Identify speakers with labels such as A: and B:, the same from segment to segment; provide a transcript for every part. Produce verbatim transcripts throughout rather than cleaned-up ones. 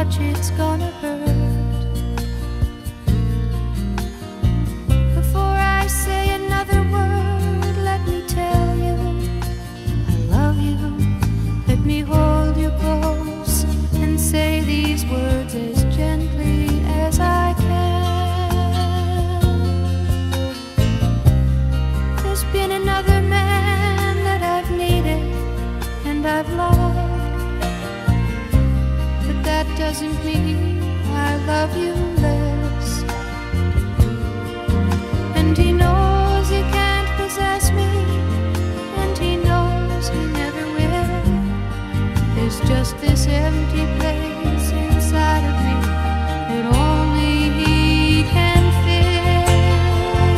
A: much it's gonna hurt. Before I say another word, let me tell you I love you. Let me hold you close and say these words as gently as I can. There's been another man that I've needed and I've loved, but that doesn't mean I love you less. And he knows he can't possess me, and he knows he never will. There's just this empty place inside of me that only he can fill.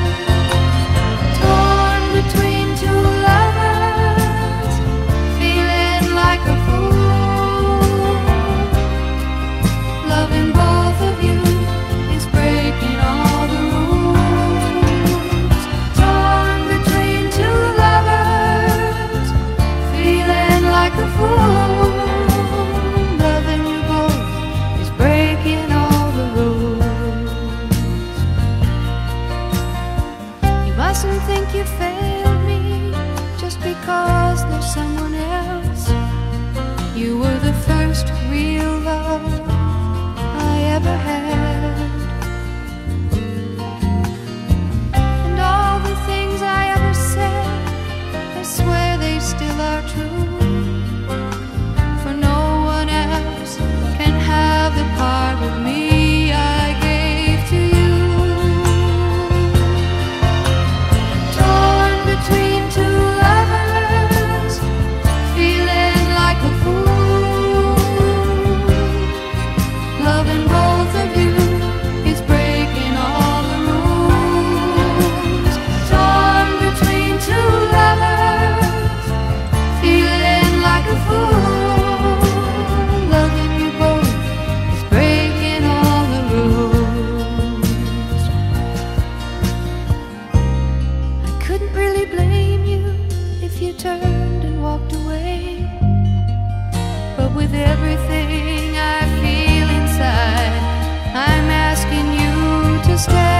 A: Torn between two lovers, feeling like a fool. Loving both of you is breaking all the rules. Torn between two lovers, feeling like a fool. Loving you both is breaking all the rules. You mustn't think you failed me just because there's someone else. You were the first real love I ever had. And all the things I ever said, I swear they still are true. For no one else can have the part of me I gave to you. Torn between two lovers, feeling like a fool. Loving both of you is breaking all the rules. Torn between two lovers, feeling like a fool. Loving you both is breaking all the rules. I couldn't really blame you if you turned and walked away, but with everything I feel inside, I'm asking you to stay.